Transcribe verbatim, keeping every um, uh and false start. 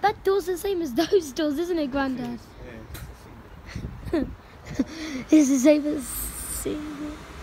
That door's the same as those doors, isn't it, Grandad? Yeah, it's a single. It's the same as single.